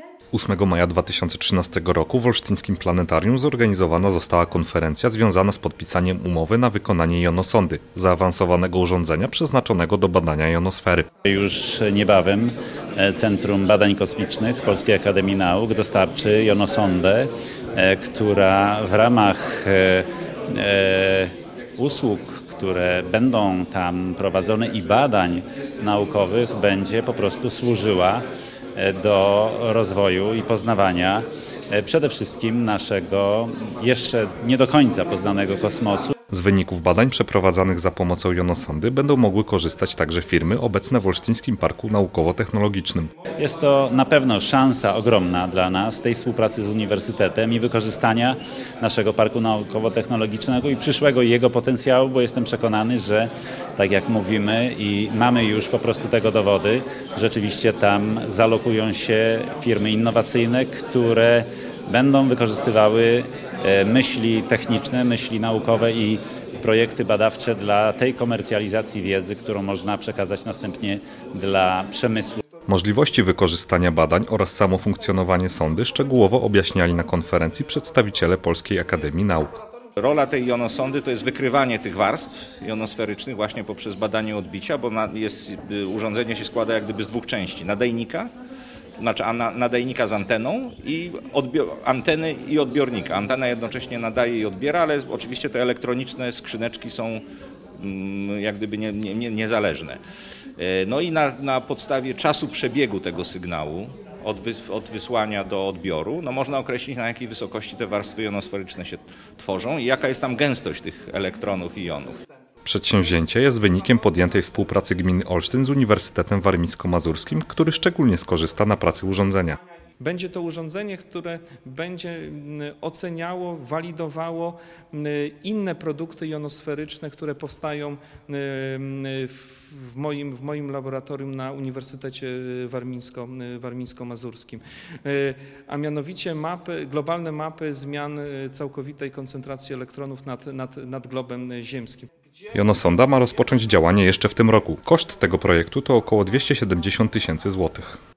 8 maja 2013 roku w Olsztyńskim Planetarium zorganizowana została konferencja związana z podpisaniem umowy na wykonanie jonosondy, zaawansowanego urządzenia przeznaczonego do badania jonosfery. Już niebawem Centrum Badań Kosmicznych Polskiej Akademii Nauk dostarczy jonosondę, która w ramach usług, które będą tam prowadzone i badań naukowych będzie po prostu służyła do rozwoju i poznawania przede wszystkim naszego jeszcze nie do końca poznanego kosmosu. Z wyników badań przeprowadzanych za pomocą jonosondy będą mogły korzystać także firmy obecne w Olsztyńskim Parku Naukowo-Technologicznym. Jest to na pewno szansa ogromna dla nas tej współpracy z uniwersytetem i wykorzystania naszego Parku Naukowo-Technologicznego i przyszłego jego potencjału, bo jestem przekonany, że tak jak mówimy i mamy już po prostu tego dowody, rzeczywiście tam zalokują się firmy innowacyjne, które będą wykorzystywały myśli techniczne, myśli naukowe i projekty badawcze dla tej komercjalizacji wiedzy, którą można przekazać następnie dla przemysłu. Możliwości wykorzystania badań oraz samo funkcjonowanie sondy szczegółowo objaśniali na konferencji przedstawiciele Polskiej Akademii Nauk. Rola tej jonosondy to jest wykrywanie tych warstw jonosferycznych właśnie poprzez badanie odbicia, bo urządzenie się składa jak gdyby z dwóch części. Nadajnika, nadajnika z anteną i anteny i odbiornika. Antena jednocześnie nadaje i odbiera, ale oczywiście te elektroniczne skrzyneczki są jak gdyby niezależne. No i na podstawie czasu przebiegu tego sygnału od wysłania do odbioru, no można określić, na jakiej wysokości te warstwy jonosferyczne się tworzą i jaka jest tam gęstość tych elektronów i jonów. Przedsięwzięcie jest wynikiem podjętej współpracy gminy Olsztyn z Uniwersytetem Warmińsko-Mazurskim, który szczególnie skorzysta na pracy urządzenia. Będzie to urządzenie, które będzie oceniało, walidowało inne produkty jonosferyczne, które powstają w moim laboratorium na Uniwersytecie Warmińsko-Mazurskim. A mianowicie globalne mapy zmian całkowitej koncentracji elektronów nad globem ziemskim. Jonosonda ma rozpocząć działanie jeszcze w tym roku. Koszt tego projektu to około 270 000 złotych.